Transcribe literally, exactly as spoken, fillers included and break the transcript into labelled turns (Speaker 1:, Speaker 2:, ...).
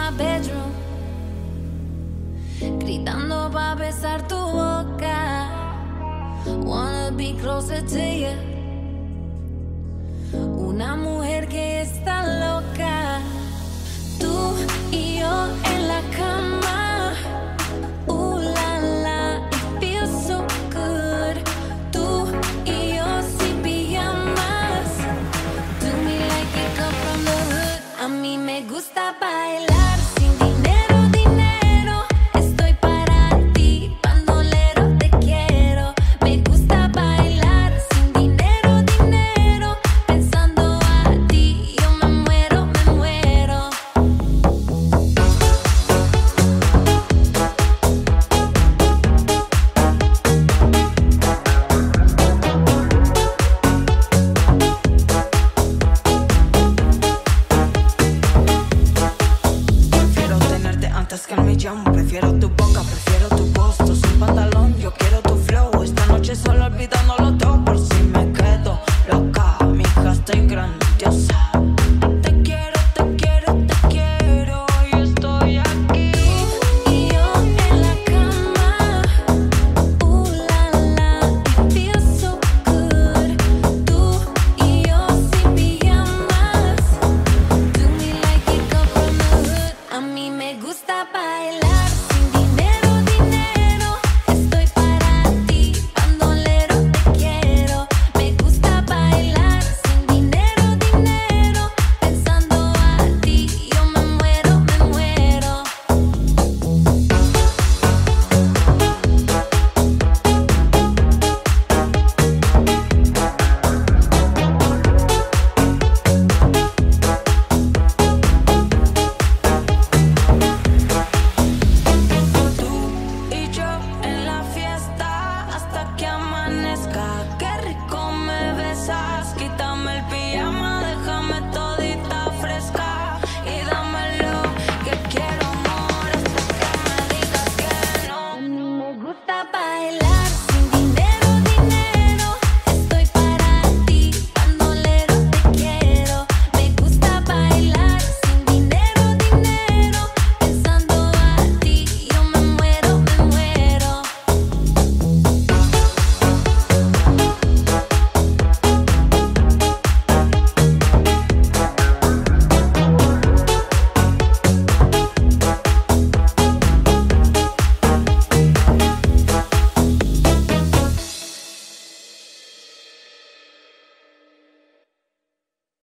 Speaker 1: my bedroom, gritando pa' besar tu boca. Wanna be closer to you. Una mujer que está loca. Tú y yo en la cama. Ooh la la, it feels so good. Tú y yo sin pijamas. Do me like it come from the hood. A mí me gusta